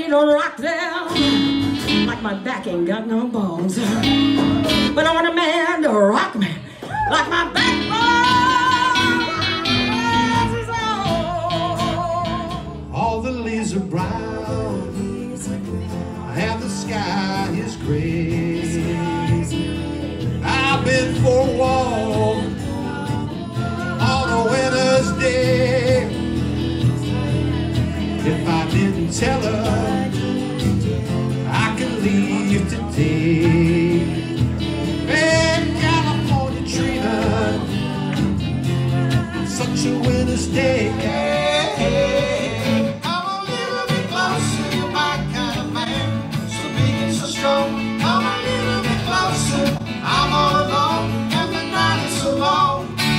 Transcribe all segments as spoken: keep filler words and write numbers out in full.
need to rock them like my back ain't got no bones. But I want a man to rock me like my backbone is on. All the leaves are brown and the sky is gray. I've been for a walk on a winter's day. If I didn't tell her I could leave today. And California treated such a winter's day. I'm a little bit closer, you're my kind of man. So big and so strong. Come a little bit closer. I'm all alone and the night is so long.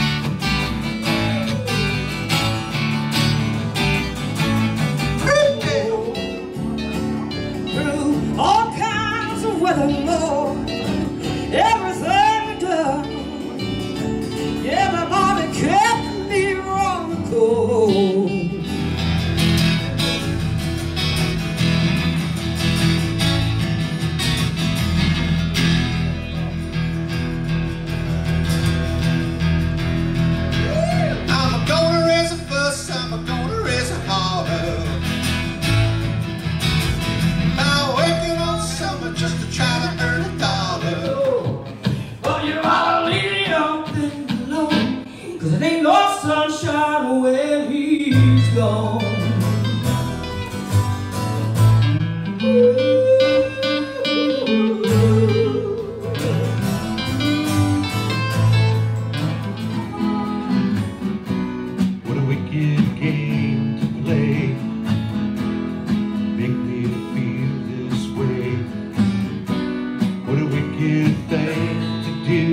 All kinds of weather, Lord, everything we done, everybody kept me on the cold. I'm gonna raise a fuss, I'm gonna raise a holler. Just to try to earn a dollar. But you ought to leave it open alone, 'cause it ain't no sunshine when he's gone. What a wicked game to play. Make me feel this way. What a wicked thing to do.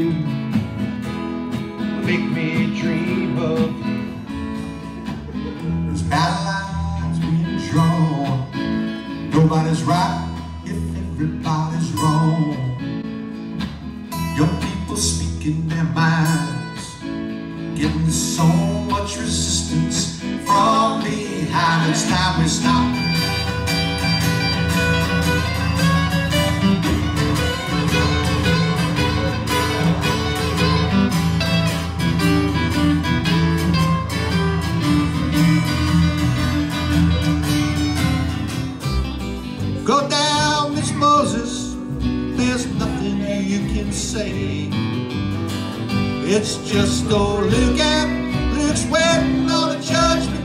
Make me dream of you. There's battle lines being drawn. Nobody's right if everybody's wrong. Young people speaking their minds, getting so much resistance from behind. It's time we stop. Go down, Miss Moses, there's nothing you can say. It's just old Luke and Luke's waiting on a judgment